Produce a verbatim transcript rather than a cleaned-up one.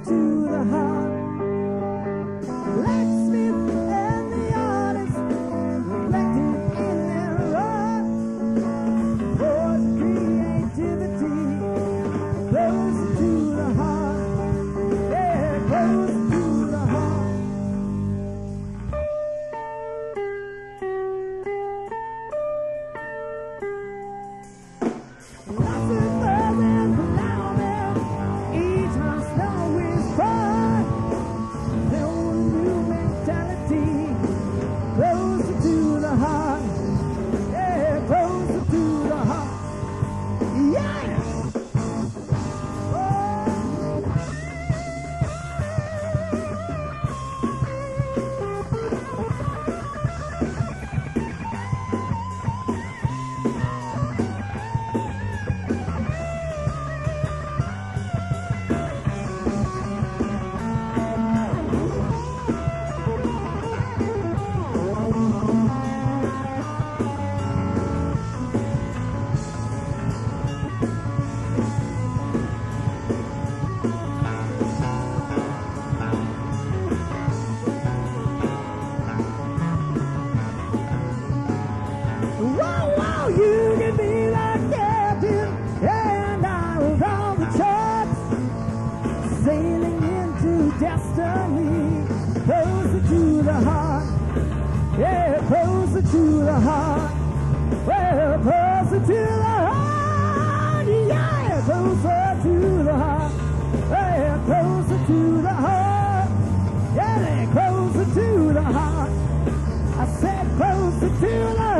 to the heart. Blacksmith and the artist reflected in their art. Boys, creativity closer to the heart. Yeah, closer to the heart. Lots of brothers around them, each must know his part. Their own new mentality, closer to the heart. Yeah, closer to the heart. Yeah! Wow, wow, you can be the captain, and I will run the charts, sailing into destiny, closer to the heart, yeah, closer to the heart, well, closer to the heart, yeah, closer to the heart, yeah, closer to the heart, yeah, closer to the heart, I said closer to the heart.